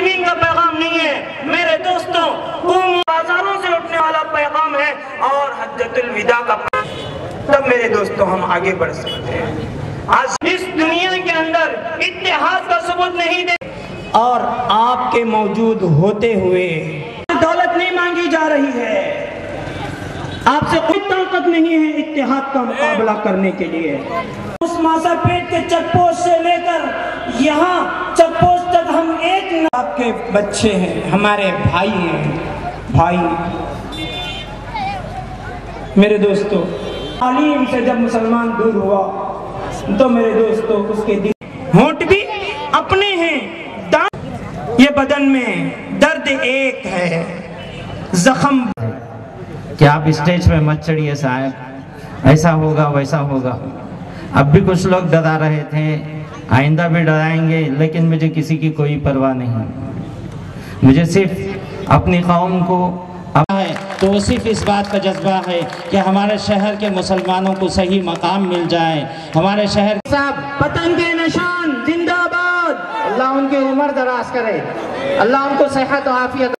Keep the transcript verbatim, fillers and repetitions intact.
تنظیمین کا پیغام نہیں ہے میرے دوستوں، قوم بازاروں سے اٹھنے والا پیغام ہے اور حجۃ الوداع کا پیغام۔ تب میرے دوستوں ہم آگے بڑھ سکتے ہیں۔ آج اس دنیا کے اندر اتحاد کا ثبوت نہیں دے اور آپ کے موجود ہوتے ہوئے دولت نہیں مانگی جا رہی ہے، آپ سے کوئی طاقت نہیں ہے اتحاد کا مقابلہ کرنے کے لیے۔ اس ماسا پیٹ کے چک پوسٹ سے لے کر یہاں چک پوسٹ تک ہم ایک آپ کے بچے ہیں، ہمارے بھائی ہیں۔ بھائی میرے دوستو، تعلیم سے جب مسلمان دور ہوا تو میرے دوستو اس کے دل ہونٹ بھی اپنے ہیں، یہ بدن میں درد ایک ہے، زخم کہ آپ اسٹیج پہ مت چڑھیے صاحب، ایسا ہوگا ویسا ہوگا۔ اب بھی کچھ لوگ ڈرا رہے تھے، آئندہ بھی ڈرائیں گے، لیکن مجھے کسی کی کوئی پرواہ نہیں۔ مجھے صرف اپنی قوم کو ہے تو وہ صرف اس بات کا جذبہ ہے کہ ہمارے شہر کے مسلمانوں کو صحیح مقام مل جائے۔ ہمارے شہر صاحب پتنگ کے نشان زندہ باد، اللہ ان کی عمر دراز کرے، اللہ ان کو صحت و عافیت